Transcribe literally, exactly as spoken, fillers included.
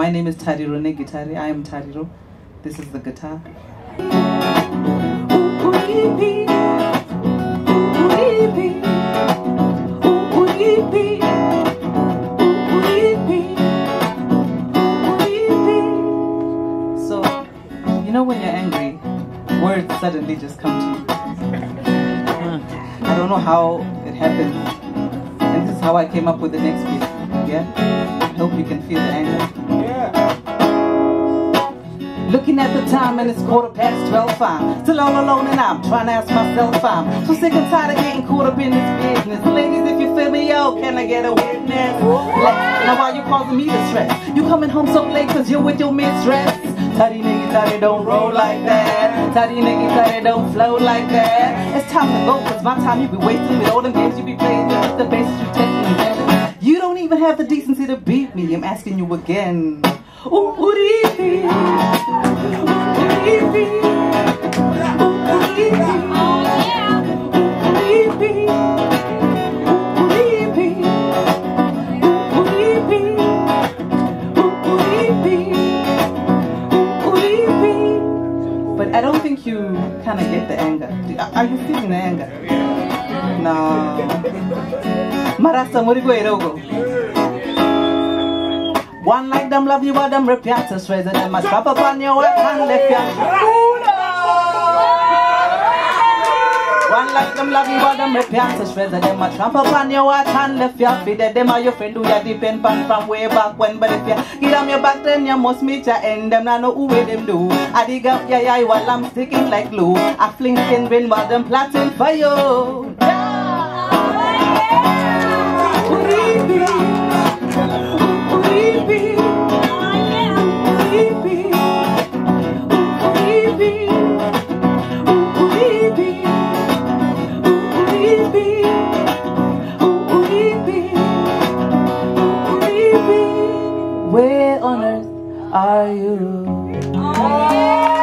My name is Tariro Negitare. I am Tariro. This is the guitar. So, you know when you're angry, words suddenly just come to you. I don't know how it happens. And this is how I came up with the next bit. Yeah? I hope you can feel the anger. Yeah. Looking at the time and it's quarter past twelve. I'm still all alone and I'm trying to ask myself. I'm so sick and tired of getting caught up in this business. Ladies, if you feel me, yo, can I get a witness? Now why you causing me the stress? You coming home so late cause you're with your mistress. Tariro Negitare don't roll like that. Tariro Negitare don't flow like that. It's time to go cause my time you be wasting with all them games you be playing with the bases you taking and getting. You don't even have the decency to beat me. I'm asking you again. Ooh, uripi. Uripi. Uripi. Uripi. Uripi. Uripi. Uripi. But I don't think you kind of get the anger. Are you feeling the anger? No. Marasa Murigo Erogo. One like them love you, but them rip ya to shreds, and them must strap up on your left hand, left ya. One like them love you, but them rip ya to shreds, and them must strap up on your right hand, left ya. Feed them are your friend who ya depend on from way back when, but if ya give them your back, then you must meet ya end. Them not know who way them do. I dig up ya ya while I'm sticking like glue. I fling skin bin while them plotting for you. Where on earth are you?